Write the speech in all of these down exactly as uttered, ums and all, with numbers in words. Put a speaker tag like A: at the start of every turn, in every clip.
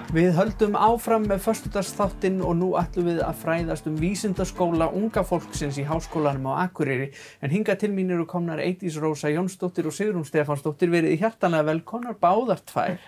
A: Við höldum áfram með föstudagsþáttinn og nú ætlum við að fræðast um vísindaskóla unga fólksins í Háskólanum á Akureyri. En hingað til mín eru komnar Eydís Rósa Jónsdóttir og Sigrún Stefánsdóttir, verið hjartanlega velkomnar báðar tvær.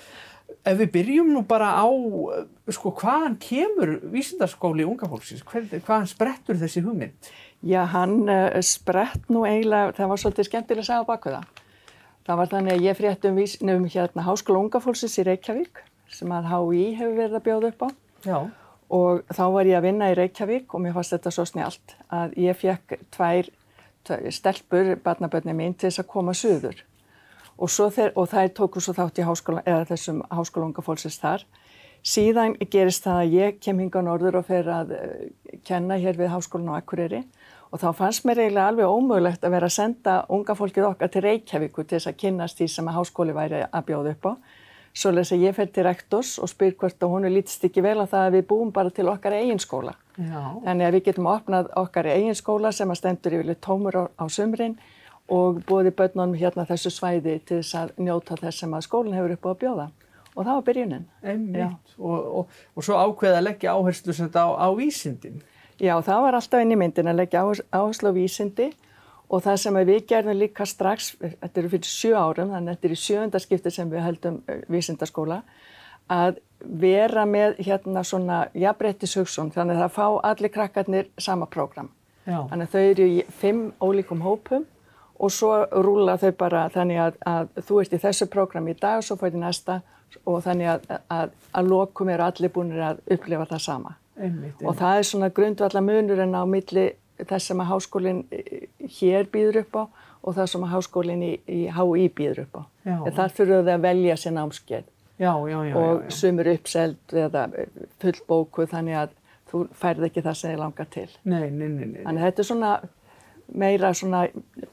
A: Ef við byrjum nú bara á, sko, hvaðan kemur vísindaskóli unga fólksins? Hvaðan sprettur þessi hugmynd?
B: Já, hann uh, sprett nú eiginlega, það var svolítið skemmtilega að segja á baku það. Það var þannig að ég frétti um, vís, um hérna, Háskóla unga fólksins í Reykjavík, sem að H í hefur verið að bjóða upp á.
A: Já.
B: Og þá var ég að vinna í Reykjavík og mér fannst þetta svo snjallt að ég fekk tvær, tvær stelpur, barnabörnin mín, til þess að koma suður. Og, þeir, og þær tóku svo þátt í háskóla, eða þessum Háskóla unga fólksins þar. Síðan gerist það að ég kem hingað norður og fer að uh, kenna hér við Háskólann á Akureyri. Og þá fannst mér eiginlega alveg ómögulegt að vera að senda unga fólkið okkar til Reykjavíkur til þess að kynnast því sem að háskóli væri að bjóða upp á. Svoleiðis að ég fer til rektors og spyr hvort að honum lítist ekki vel á það að við búum bara til okkar eigin skóla.
A: Já.
B: Þannig að við getum opnað okkar eigin skóla sem að stendur yfirleitt tómur á, á sumrin og boðið börnunum hérna þessu svæði til þess að njóta þess sem að skólinn hefur upp á að bjóða. Og það var byrjunin.
A: Einmitt. Og, og, og svo ákveða að leggja áherslu sem þetta á, á vísindin.
B: Já, það var alltaf inn í myndin að leggja áherslu á vísindi. Og það sem við gerðum líka strax, þetta eru fyrir sjö árum, þannig að þetta er í sjöunda skipti sem við heldum vísindaskóla, að vera með hérna svona jafnréttishugsun, þannig að það fá allir krakkarnir sama prógram.
A: Já.
B: Þannig að þau eru í fimm ólíkum hópum og svo rúlla þau bara þannig að, að þú ert í þessu prógrami í dag og svo fær í næsta og þannig að, að, að lokum eru allir búinir að upplifa það sama.
A: Einmitt, einmitt.
B: Og það er svona grundvallar munurinn á milli þess sem að háskólinn hér býður upp á og það sem að háskólinn í, í H í býður upp á. Þar þurfum við að velja sér námskeið.
A: Já, já, já.
B: Og
A: já, já.
B: sumir uppseld eða fullbókuð þannig að þú færð ekki það sem þið langar til.
A: Nei, nei, nei, nei.
B: Þannig að þetta er svona meira svona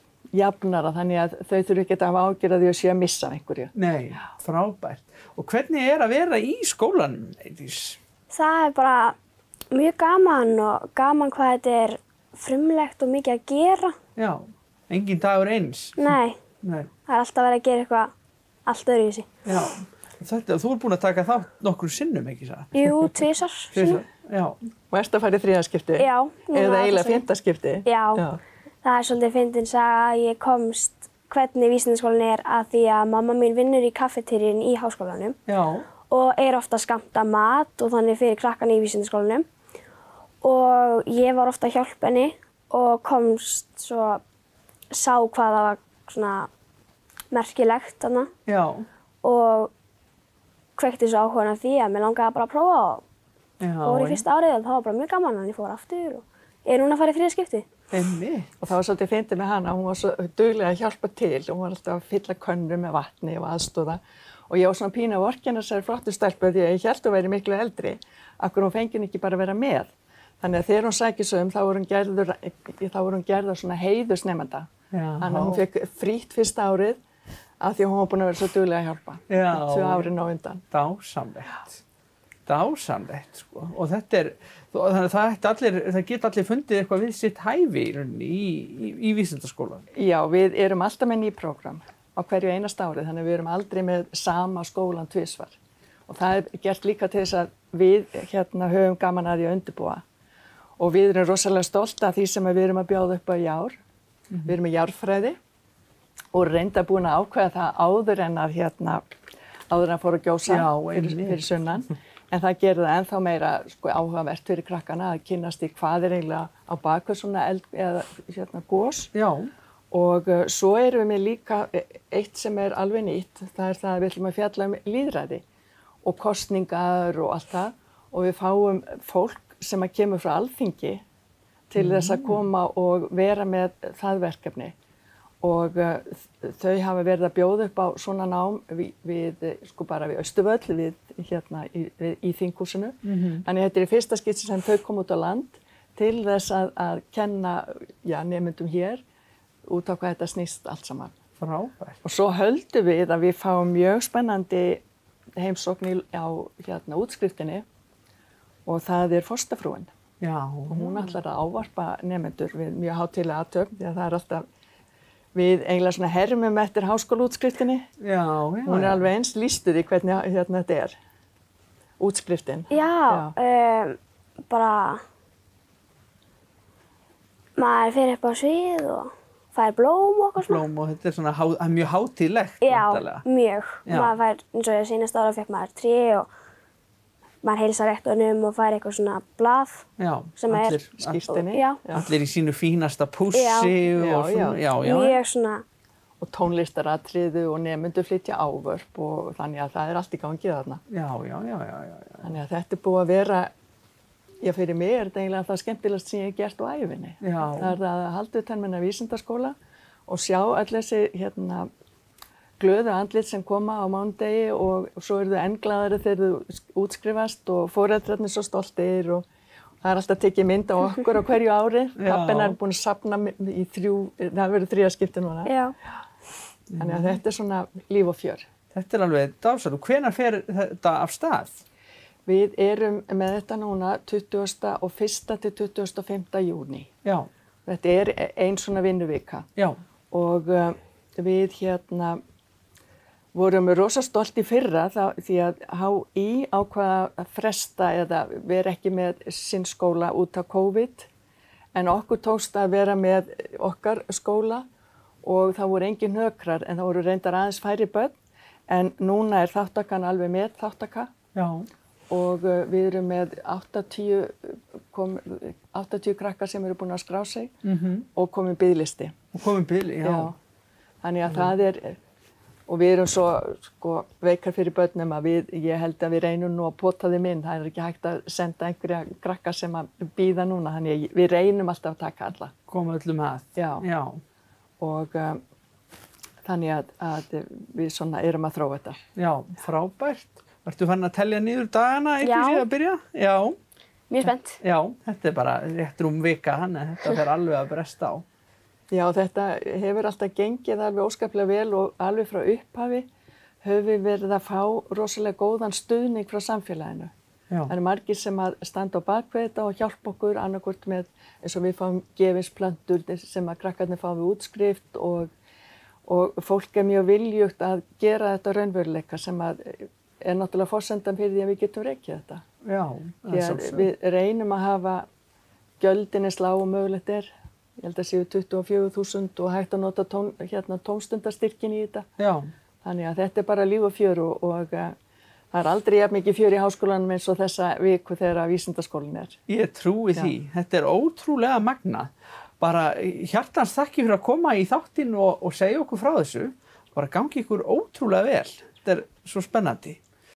B: jafnara þannig að þau þurfum ekki að hafa ágjörð að því að sé að missa einhverju.
A: Nei, frábært. Og hvernig er að vera í skólanum, Eydís?
C: Það er bara mjög gaman og gaman hvað þetta er frumlegt og mikið að gera.
A: Já, engin dagur eins.
C: Nei,
A: Nei.
C: Það er alltaf verið að gera eitthvað allt öðruvísi.
A: Já, þetta, þú er búin að taka þátt nokkrum sinnum, ekki það?
C: Jú, tvisar.
A: Tvisar, já.
B: Og ertu að fara í þriðaskipti?
C: Já.
B: Eða eiginlega fimmtaskipti?
C: Já. Já, það er svolítið fyndin saga að ég komst hvernig vísindaskólinn er að því að mamma mín vinnur í kaffeteríunni í háskólanum.
A: Já.
C: Og er ofta að skammta mat og þannig fyrir krakkan í vísindaskólanum. Og ég var ofta að hjálpa henni og komst svo, sá hvað það var svona merkilegt þarna.
A: Já.
C: Og kveikti svo áhugan af því að mér langaði bara að prófa og
A: Já,
C: fór í fyrsta árið og það var bara mjög gaman en ég fór aftur og er núna að fara í þriðja skipti.
A: Einmitt.
B: Og það var svolítið fyndið með hana, hún var svo dugleg að hjálpa til, hún var alltaf að fylla könnu með vatni og aðstoða. Og ég var svona pínu að vorkenna þessari flottu stelpu því að ég hélt að vera miklu eldri, akkur hún fengi ekki bara að vera með. Þannig að þegar hún sækir svo um þá voru hún gerður, þá voru hún gerður svona heiðursnemenda. Þannig að hún fekk frítt fyrsta árið af því að hún var búin að vera svo dugleg að hjálpa.
A: Já.
B: Tvö árin á undan.
A: Dásamlegt. Dásamlegt, sko. Og þetta er, þannig að það, allir, það geta allir fundið eitthvað við sitt hæfi í, í, í, í vísindaskólan.
B: Já, við erum alltaf með ný prógram á hverju einasta árið, þannig að við erum aldrei með sama skólan tvisvar. Og það er gert líka til þess að við hérna höfum gaman að því að undirbúa. Og við erum rosalega stolt af því sem við erum að bjóða upp á í ár. Mm-hmm. Við erum með jarðfræði og reynda búin að ákveða það áður en að hérna, áður en að fóra að gjósa
A: Já,
B: fyrir, fyrir sunnan. En það gerir það ennþá meira sko, áhugavert fyrir krakkana að kynnast í hvað er eiginlega á bakvið svona eld, eða hérna gos.
A: Já.
B: Og uh, svo erum við með líka eitt sem er alveg nýtt. Það er það að við ætlum að fjalla um lýðræði og kosningar og allt það. Og við fáum fólk sem að kemur frá Alþingi til mm. þess að koma og vera með það verkefni. Og uh, þau hafa verið að bjóða upp á svona nám við, við sko bara við Austurvöll, við hérna í, við, í þinghúsinu. Mm-hmm. Þannig þetta er í fyrsta skipti sem þau kom út á land til þess að, að kenna ja, nemendum hér út á hvað þetta snýst allt saman.
A: Frábært.
B: Og svo höldum við að við fáum mjög spennandi heimsókn á hérna útskriftinni og það er forstafrúin.
A: Já.
B: Og hún ætlar að ávarpa nemendur við mjög hátíðlega athöfn því að það er alltaf við eiginlega svona hermum eftir háskólaútskriftinni.
A: Já, já.
B: Hún er alveg eins lýstuð í hvernig hérna þetta er. útskriftin.
C: Já, um, bara maður fer upp á svið og fær blóm og eitthvað svona.
A: Blóm og þetta er svona há, mjög hátíðlegt.
C: Já,
A: vantarlega.
C: mjög.
A: Já.
C: Maður fær, eins og ég seinast ára fekk maður tré og maður heilsar rektornum og fær eitthvað svona blað
A: Já,
C: sem er
A: allir,
B: Skírteini.
C: Já,
A: allir í sínu fínasta pússi
C: Já.
A: og
B: Já,
A: svona, já, já.
C: mjög svona,
B: Og tónlistaratriðu og nemendur flytja ávörp og þannig að það er allt í gangi þarna.
A: Já, já, já, já, já, já.
B: Þannig að þetta er búið að vera, já fyrir mig er þetta eiginlega það skemmtilegast sem ég hef gert á ævinni.
A: Já.
B: Það er að halda utan með vísindaskóla og sjá öll þessi hérna, glöðu andlit sem koma á mánudegi og svo eru þau enn glaðari þegar þau útskrifast og foreldrarnir svo stoltir og það er alltaf tekið mynd á okkur á hverju ári.
A: Já.
B: Pappinn er búinn að safna í þrjú, það verður þriðja skipti núna.
C: já.
B: Þannig að þetta er svona líf og fjör.
A: Þetta er alveg dásalegt. Hvenær fer þetta af stað?
B: Við erum með þetta núna tuttugasta og fyrsta til tuttugasta og fimmta júní.
A: Já,
B: Þetta er ein svona vinnuvika
A: já,
B: og uh, við hérna vorum rosa stolt í fyrra þá, því að H I ákvaða að fresta eða vera ekki með sinn skóla út af COVID en okkur tókst að vera með okkar skóla og það voru engin hnökrar en það voru reyndar aðeins færri börn en núna er þáttakan alveg með þáttaka
A: já,
B: og uh, við erum með áttatíu, kom, áttatíu krakkar sem eru búin að skrá sig
A: mhm,
B: og komin biðlisti.
A: og komum bíl, já.
B: Þannig að það er, og við erum svo sko, veikar fyrir börnum að við, ég held að við reynum nú að pota þeim inn, það er ekki hægt að senda einhverja krakka sem að bíða núna, þannig að við reynum alltaf að taka alla.
A: Komum öllum að.
B: Já.
A: Já,
B: Og um, þannig að, að við svona erum að þróa þetta.
A: já, frábært. Ertu farin að telja niður dagana
C: Já.
A: eitthvað síðan að byrja? Já.
C: Mjög spennt.
A: Já, þetta er bara rétt rúm vika, þannig að þetta fer alveg að bresta á.
B: Já, þetta hefur alltaf gengið alveg óskaplega vel og alveg frá upphafi höfum við verið að fá rosalega góðan stuðning frá samfélaginu.
A: Já,
B: Það eru margir sem að standa á bakvið þetta og hjálpa okkur annarkvort með eins og við fáum gefinsplöntur sem að krakkarnir fá við útskrift og, og fólk er mjög viljugt að gera þetta raunveruleika sem að er náttúrulega forsendan fyrir því að við getum rekið þetta.
A: já,
B: Því að
A: sjálfsögðu.
B: við reynum að hafa gjöldin eins lág og mögulegt er. Ég held að séu tuttugu og fjögur þúsund og hægt að nota tón, hérna, tómstundastyrkin í þetta.
A: Já,
B: Þannig að þetta er bara líf og fjör og, og uh, það er aldrei jafn mikið fjör í háskólanum eins og þessa viku þegar að vísindaskólinn er.
A: ég trúi
B: Já.
A: því. Þetta er ótrúlega magnað. Bara hjartans þakki fyrir að koma í þáttinn og, og segja okkur frá þessu. Bara gangi ykkur ótrúlega vel. Þetta er svo spennandi.